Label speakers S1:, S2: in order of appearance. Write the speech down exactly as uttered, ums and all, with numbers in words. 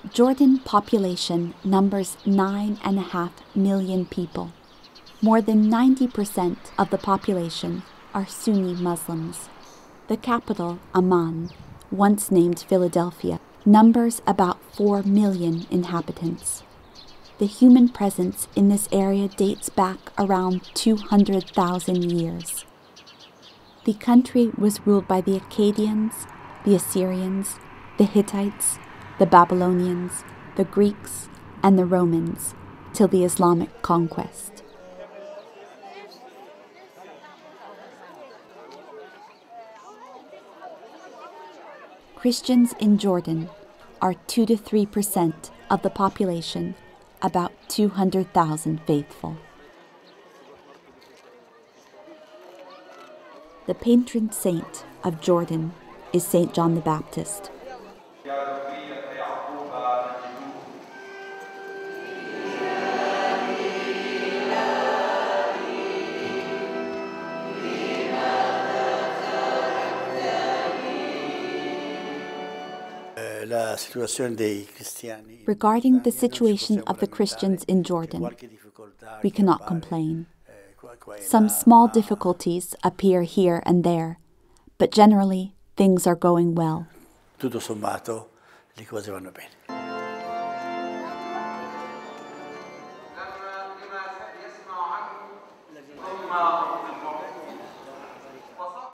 S1: Jordan population numbers nine and a half million people. More than ninety percent of the population are Sunni Muslims. The capital, Amman, once named Philadelphia, numbers about four million inhabitants. The human presence in this area dates back around two hundred thousand years. The country was ruled by the Akkadians, the Assyrians, the Hittites, the Babylonians, the Greeks, and the Romans, till the Islamic conquest. Christians in Jordan are two to three percent of the population, about two hundred thousand faithful. The patron saint of Jordan is Saint John the Baptist. Regarding the situation of the Christians in Jordan, we cannot complain. Some small difficulties appear here and there, but generally things are going well.
S2: Tutto sommato le cose vanno bene.